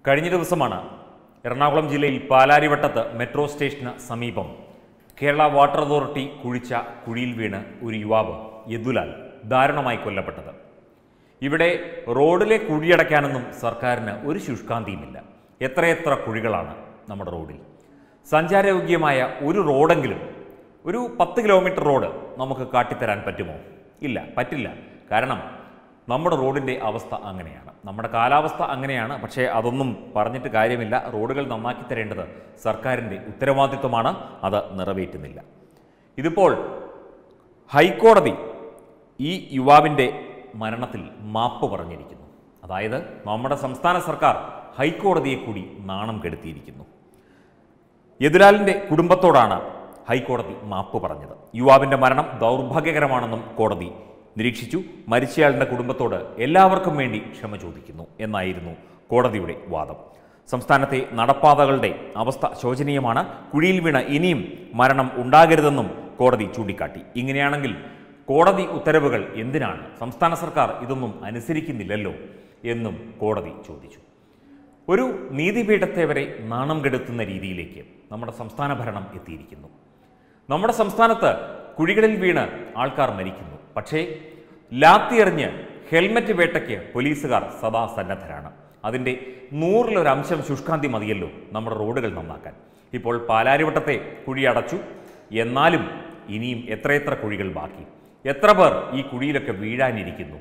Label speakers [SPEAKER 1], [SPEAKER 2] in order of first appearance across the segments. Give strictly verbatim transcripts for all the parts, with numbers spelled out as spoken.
[SPEAKER 1] കഴിഞ്ഞ ദിവസമാണ് എറണാകുളം ജില്ലയിൽ പാലാരിവട്ടത്ത് മെട്രോ സ്റ്റേഷന് സമീപം കേരള വാട്ടർ അതോറിറ്റി കുഴിച്ച കുഴിയിൽ വീണ് ഒരു യുവാവ് യദുലാൽ ദാരുണമായി കൊല്ലപ്പെട്ടത്. ഇവിടെ റോഡിലെ കുഴിയടയ്ക്കാനൊന്നും സർക്കാരിന് ഒരു ശുഷ്കാന്തിയുമില്ല. എത്രയെത്ര കുഴികളാണ് നമ്മുടെ റോഡിൽ. സഞ്ചാരയോഗ്യമായ ഒരു റോഡെങ്കിലും, ഒരു പത്ത് കിലോമീറ്റർ റോഡ് നമുക്ക് കാട്ടിത്തരാൻ പറ്റുമോ? ഇല്ല, പറ്റില്ല. കാരണം നമ്മുടെ റോഡിൻ്റെ അവസ്ഥ അങ്ങനെയാണ്, നമ്മുടെ കാലാവസ്ഥ അങ്ങനെയാണ്. പക്ഷേ അതൊന്നും പറഞ്ഞിട്ട് കാര്യമില്ല. റോഡുകൾ നന്നാക്കി തരേണ്ടത് സർക്കാരിൻ്റെ ഉത്തരവാദിത്വമാണ്, അത് നിറവേറ്റുന്നില്ല. ഇതിപ്പോൾ ഹൈക്കോടതി ഈ യുവാവിൻ്റെ മരണത്തിൽ മാപ്പ് പറഞ്ഞിരിക്കുന്നു. അതായത് നമ്മുടെ സംസ്ഥാന സർക്കാർ ഹൈക്കോടതിയെ കൂടി നാണം കെടുത്തിയിരിക്കുന്നു. യദുലാലിൻ്റെ കുടുംബത്തോടാണ് ഹൈക്കോടതി മാപ്പ് പറഞ്ഞത്. യുവാവിൻ്റെ മരണം ദൗർഭാഗ്യകരമാണെന്നും കോടതി നിരീക്ഷിച്ചു. മരിച്ചയാളുടെ കുടുംബത്തോട് എല്ലാവർക്കും വേണ്ടി ക്ഷമ ചോദിക്കുന്നു എന്നായിരുന്നു കോടതിയുടെ വാദം. സംസ്ഥാനത്തെ നടപ്പാതകളുടെ അവസ്ഥ ശോചനീയമാണ്. കുഴിയിൽ വീണ് ഇനിയും മരണം ഉണ്ടാകരുതെന്നും കോടതി ചൂണ്ടിക്കാട്ടി. ഇങ്ങനെയാണെങ്കിൽ കോടതി ഉത്തരവുകൾ എന്തിനാണ്? സംസ്ഥാന സർക്കാർ ഇതൊന്നും അനുസരിക്കുന്നില്ലല്ലോ എന്നും കോടതി ചോദിച്ചു. ഒരു നീതിപീഠത്തെ വരെ നാണം കെടുത്തുന്ന രീതിയിലേക്ക് നമ്മുടെ സംസ്ഥാന ഭരണം എത്തിയിരിക്കുന്നു. നമ്മുടെ സംസ്ഥാനത്ത് കുഴികളിൽ വീണ് ആൾക്കാർ മരിക്കുന്നു. പക്ഷേ ലാത്തിയെറിഞ്ഞ് ഹെൽമറ്റ് വേട്ടയ്ക്ക് പോലീസുകാർ സദാ സന്നദ്ധരാണ്. അതിൻ്റെ നൂറിലൊരംശം ശുഷ്കാന്തി മതിയല്ലോ നമ്മുടെ റോഡുകൾ നന്നാക്കാൻ. ഇപ്പോൾ പാലാരിവട്ടത്തെ കുഴി അടച്ചു, എന്നാലും ഇനിയും എത്രയെത്ര കുഴികൾ ബാക്കി. എത്ര പേർ ഈ കുഴിയിലൊക്കെ വീഴാനിരിക്കുന്നു.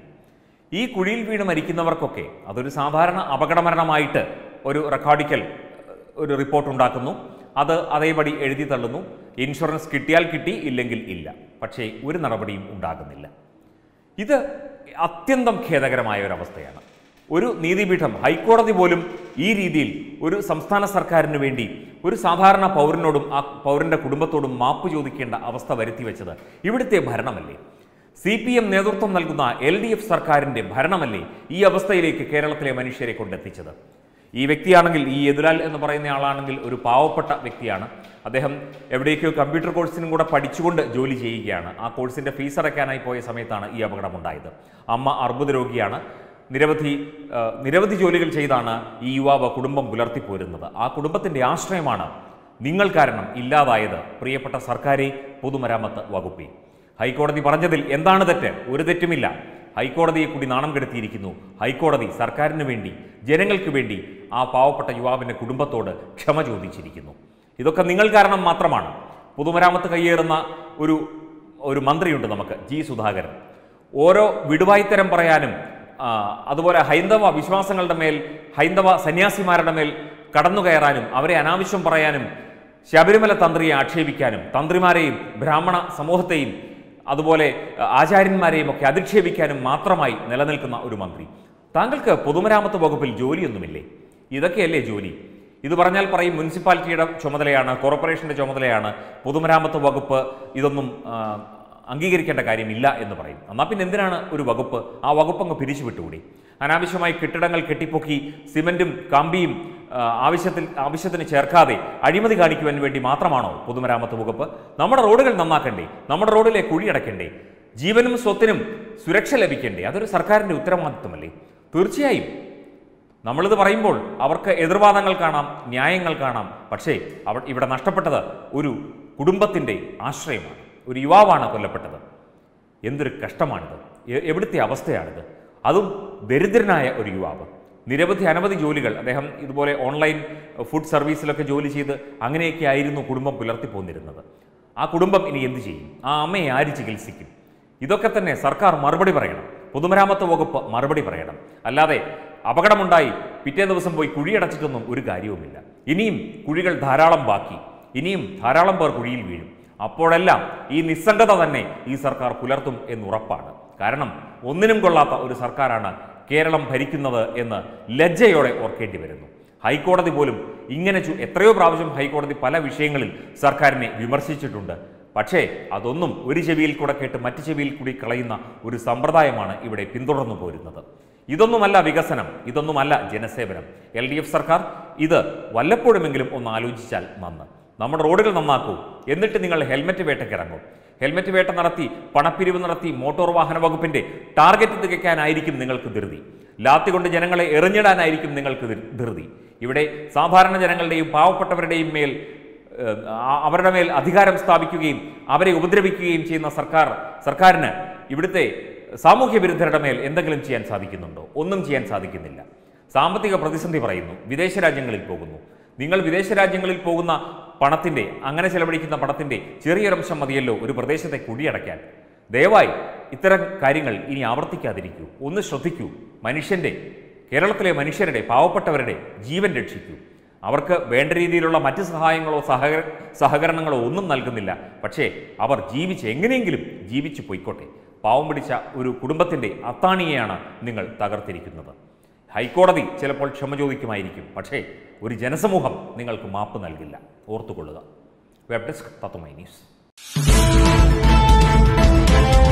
[SPEAKER 1] ഈ കുഴിയിൽ വീണ് മരിക്കുന്നവർക്കൊക്കെ അതൊരു സാധാരണ അപകടമരണമായിട്ട് ഒരു റെക്കോർഡിക്കൽ ഒരു റിപ്പോർട്ട് ഉണ്ടാക്കുന്നു. അത് അതേപടി എഴുതി തള്ളുന്നു. ഇൻഷുറൻസ് കിട്ടിയാൽ കിട്ടി, ഇല്ലെങ്കിൽ ഇല്ല. പക്ഷേ ഒരു നടപടിയും ഉണ്ടാകുന്നില്ല. ഇത് അത്യന്തം ഖേദകരമായ ഒരവസ്ഥയാണ്. ഒരു നീതിപീഠം, ഹൈക്കോടതി പോലും ഈ രീതിയിൽ ഒരു സംസ്ഥാന സർക്കാരിന് വേണ്ടി ഒരു സാധാരണ പൗരനോടും ആ പൗരൻ്റെ കുടുംബത്തോടും മാപ്പ് ചോദിക്കേണ്ട അവസ്ഥ വരുത്തി വെച്ചത് ഇവിടുത്തെ ഭരണമല്ലേ? സി പി എം നേതൃത്വം നൽകുന്ന എൽ ഡി എഫ് സർക്കാരിൻ്റെ ഭരണമല്ലേ ഈ അവസ്ഥയിലേക്ക് കേരളത്തിലെ മനുഷ്യരെ കൊണ്ടെത്തിച്ചത്? ഈ വ്യക്തിയാണെങ്കിൽ, ഈ യദുലാൽ എന്ന് പറയുന്ന ആളാണെങ്കിൽ ഒരു പാവപ്പെട്ട വ്യക്തിയാണ്. അദ്ദേഹം എവിടേക്കോ കമ്പ്യൂട്ടർ കോഴ്സിനും കൂടെ പഠിച്ചുകൊണ്ട് ജോലി ചെയ്യുകയാണ്. ആ കോഴ്സിൻ്റെ ഫീസ് അടയ്ക്കാനായി പോയ സമയത്താണ് ഈ അപകടമുണ്ടായത്. അമ്മ അർബുദ രോഗിയാണ്. നിരവധി നിരവധി ജോലികൾ ചെയ്താണ് ഈ യുവാവ് കുടുംബം പുലർത്തിപ്പോരുന്നത്. ആ കുടുംബത്തിൻ്റെ ആശ്രയമാണ് നിങ്ങൾ കാരണം ഇല്ലാതായത്. പ്രിയപ്പെട്ട സർക്കാരെ, പൊതുമരാമത്ത് വകുപ്പേ, ഹൈക്കോടതി പറഞ്ഞതിൽ എന്താണ് തെറ്റ്? ഒരു തെറ്റുമില്ല. ഹൈക്കോടതിയെ കൂടി നാണം കെടുത്തിയിരിക്കുന്നു. ഹൈക്കോടതി സർക്കാരിന് വേണ്ടി, ജനങ്ങൾക്ക് വേണ്ടി ആ പാവപ്പെട്ട യുവാവിൻ്റെ കുടുംബത്തോട് ക്ഷമ ചോദിച്ചിരിക്കുന്നു. ഇതൊക്കെ നിങ്ങൾ കാരണം മാത്രമാണ്. പൊതുമരാമത്ത് കയ്യേറുന്ന ഒരു ഒരു മന്ത്രിയുണ്ട് നമുക്ക്, ജി സുധാകരൻ. ഓരോ വിടുവായിത്തരം പറയാനും അതുപോലെ ഹൈന്ദവ വിശ്വാസങ്ങളുടെ മേൽ, ഹൈന്ദവ സന്യാസിമാരുടെ മേൽ കടന്നു കയറാനും, അവരെ അനാവശ്യം പറയാനും, ശബരിമല തന്ത്രിയെ ആക്ഷേപിക്കാനും, തന്ത്രിമാരെയും ബ്രാഹ്മണ സമൂഹത്തെയും അതുപോലെ ആചാര്യന്മാരെയും ഒക്കെ അധിക്ഷേപിക്കാനും മാത്രമായി നിലനിൽക്കുന്ന ഒരു മന്ത്രി. താങ്കൾക്ക് പൊതുമരാമത്ത് വകുപ്പിൽ ജോലിയൊന്നുമില്ലേ? ഇതൊക്കെയല്ലേ ജോലി? ഇത് പറഞ്ഞാൽ പറയും മുനിസിപ്പാലിറ്റിയുടെ ചുമതലയാണ്, കോർപ്പറേഷൻ്റെ ചുമതലയാണ്, പൊതുമരാമത്ത് വകുപ്പ് ഇതൊന്നും അംഗീകരിക്കേണ്ട കാര്യമില്ല എന്ന് പറയും. എന്നാൽ പിന്നെ എന്തിനാണ് ഒരു വകുപ്പ്? ആ വകുപ്പ് അങ്ങ് പിരിച്ചു വിട്ടുകൂടി? അനാവശ്യമായി കെട്ടിടങ്ങൾ കെട്ടിപ്പൊക്കി സിമെൻറ്റും കമ്പിയും ആവശ്യത്തിൽ ആവശ്യത്തിന് ചേർക്കാതെ അഴിമതി കാണിക്കുവാൻ വേണ്ടി മാത്രമാണോ പൊതുമരാമത്ത് വകുപ്പ്? നമ്മുടെ റോഡുകൾ നന്നാക്കണ്ടേ? നമ്മുടെ റോഡിലെ കുഴിയടയ്ക്കണ്ടേ? ജീവനും സ്വത്തിനും സുരക്ഷ ലഭിക്കണ്ടേ? അതൊരു സർക്കാരിൻ്റെ ഉത്തരവാദിത്വമല്ലേ? തീർച്ചയായും നമ്മളിത് പറയുമ്പോൾ അവർക്ക് എതിർവാദങ്ങൾ കാണാം, ന്യായങ്ങൾ കാണാം. പക്ഷേ അവ ഇവിടെ നഷ്ടപ്പെട്ടത് ഒരു കുടുംബത്തിൻ്റെ ആശ്രയമാണ്. ഒരു യുവാവാണ് കൊല്ലപ്പെട്ടത്. എന്തൊരു കഷ്ടമാണിത്! എവിടുത്തെ അവസ്ഥയാണിത്? അതും ദരിദ്രനായ ഒരു യുവാവ്. നിരവധി അനവധി ജോലികൾ അദ്ദേഹം ഇതുപോലെ ഓൺലൈൻ ഫുഡ് സർവീസിലൊക്കെ ജോലി ചെയ്ത് അങ്ങനെയൊക്കെ ആയിരുന്നു കുടുംബം പുലർത്തിപ്പോന്നിരുന്നത്. ആ കുടുംബം ഇനി എന്ത് ചെയ്യും? ആ അമ്മയെ ആര് ചികിത്സിക്കും? ഇതൊക്കെ തന്നെ സർക്കാർ മറുപടി പറയണം. പൊതുമരാമത്ത് വകുപ്പ് മറുപടി പറയണം. അല്ലാതെ അപകടമുണ്ടായി പിറ്റേ ദിവസം പോയി കുഴിയടച്ചിട്ടൊന്നും ഒരു കാര്യവുമില്ല. ഇനിയും കുഴികൾ ധാരാളം ബാക്കി. ഇനിയും ധാരാളം പേർ കുഴിയിൽ വീഴും. അപ്പോഴെല്ലാം ഈ നിസ്സംഗത തന്നെ ഈ സർക്കാർ പുലർത്തും എന്നുറപ്പാണ്. കാരണം ഒന്നിനും കൊള്ളാത്ത ഒരു സർക്കാരാണ് കേരളം ഭരിക്കുന്നത് എന്ന് ലജ്ജയോടെ ഓർക്കേണ്ടി വരുന്നു. ഹൈക്കോടതി പോലും ഇങ്ങനെ എത്രയോ പ്രാവശ്യം ഹൈക്കോടതി പല വിഷയങ്ങളിൽ സർക്കാരിനെ വിമർശിച്ചിട്ടുണ്ട്. പക്ഷേ അതൊന്നും ഒരു ചെവിയിൽ കൂടെ കേട്ട് മറ്റു ചെവിയിൽ കൂടി കളയുന്ന ഒരു സമ്പ്രദായമാണ് ഇവിടെ പിന്തുടർന്നു പോരുന്നത്. ഇതൊന്നുമല്ല വികസനം, ഇതൊന്നുമല്ല ജനസേവനം. എൽ ഡി എഫ് സർക്കാർ ഇത് വല്ലപ്പോഴുമെങ്കിലും ഒന്ന് ആലോചിച്ചാൽ നന്ന്. നമ്മുടെ റോഡുകൾ നന്നാക്കൂ, എന്നിട്ട് നിങ്ങൾ ഹെൽമറ്റ് വേട്ടയ്ക്കിറങ്ങും. ഹെൽമറ്റ് വേട്ട നടത്തി, പണപ്പിരിവ് നടത്തി മോട്ടോർ വാഹന വകുപ്പിന്റെ ടാർഗറ്റ് തികയ്ക്കാനായിരിക്കും നിങ്ങൾക്ക് ധൃതി. ലാത്തി കൊണ്ട് ജനങ്ങളെ എറിഞ്ഞിടാനായിരിക്കും നിങ്ങൾക്ക് ധൃതി. ഇവിടെ സാധാരണ ജനങ്ങളുടെയും പാവപ്പെട്ടവരുടെയും മേൽ അവരുടെ മേൽ അധികാരം സ്ഥാപിക്കുകയും അവരെ ഉപദ്രവിക്കുകയും ചെയ്യുന്ന സർക്കാർ സർക്കാരിന് ഇവിടുത്തെ സാമൂഹ്യ വിരുദ്ധരുടെ മേൽ എന്തെങ്കിലും ചെയ്യാൻ സാധിക്കുന്നുണ്ടോ? ഒന്നും ചെയ്യാൻ സാധിക്കുന്നില്ല. സാമ്പത്തിക പ്രതിസന്ധി പറയുന്നു, വിദേശ രാജ്യങ്ങളിൽ പോകുന്നു. നിങ്ങൾ വിദേശ രാജ്യങ്ങളിൽ പോകുന്ന പണത്തിൻ്റെ, അങ്ങനെ ചെലവഴിക്കുന്ന പണത്തിൻ്റെ ചെറിയൊരംശം മതിയല്ലോ ഒരു പ്രദേശത്തെ കുടിയടയ്ക്കാൻ. ദയവായി ഇത്തരം കാര്യങ്ങൾ ഇനി ആവർത്തിക്കാതിരിക്കൂ. ഒന്ന് ശ്രദ്ധിക്കൂ. മനുഷ്യൻ്റെ, കേരളത്തിലെ മനുഷ്യരുടെ, പാവപ്പെട്ടവരുടെ ജീവൻ രക്ഷിക്കൂ. അവർക്ക് വേണ്ട രീതിയിലുള്ള മറ്റ് സഹായങ്ങളോ സഹകര സഹകരണങ്ങളോ ഒന്നും നൽകുന്നില്ല. പക്ഷേ അവർ ജീവിച്ച് എങ്ങനെയെങ്കിലും ജീവിച്ചു പോയിക്കോട്ടെ. പാവം പിടിച്ച ഒരു കുടുംബത്തിൻ്റെ അത്താണിയെയാണ് നിങ്ങൾ തകർത്തിരിക്കുന്നത്. ഹൈക്കോടതി ചിലപ്പോൾ ക്ഷമ ചോദിക്കുമായിരിക്കും, പക്ഷേ ഒരു ജനസമൂഹം നിങ്ങൾക്ക് മാപ്പ് നൽകില്ല. ഓർത്തുകൊള്ളുക. Web desk Tatwamayi news.